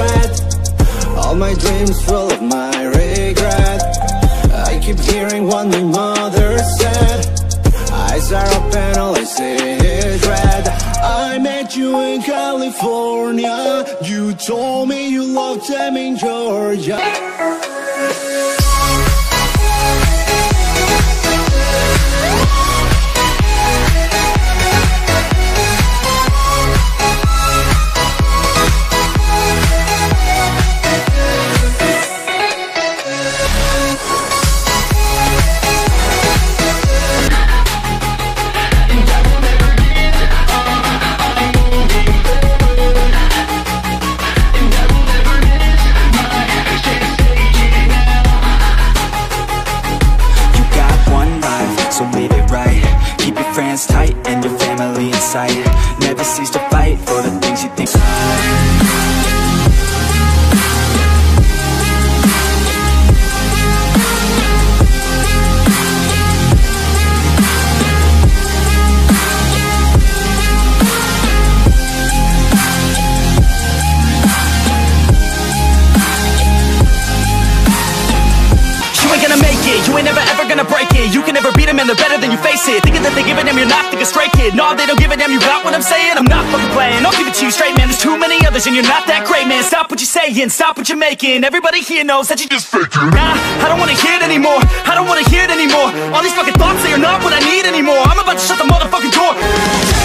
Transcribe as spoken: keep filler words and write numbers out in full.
sad. All my dreams full of my regret. I keep hearing what my mother said. Eyes are open, all I see is red. I met you in California. You told me you loved them in Georgia. So live it right. Keep your friends tight and your family in sight. Never cease to fight for the things you think. You ain't never ever gonna break it. You can never beat them and they're better than you face it. Thinking that they give a damn, you're not, think a straight kid. No, they don't give a damn, you got what I'm saying? I'm not fucking playing, I'll keep it to you straight, man. There's too many others and you're not that great, man. Stop what you're saying, stop what you're making. Everybody here knows that you just faking. Nah, I don't wanna hear it anymore. I don't wanna hear it anymore. All these fucking thoughts, they are not what I need anymore. I'm about to shut the motherfucking door.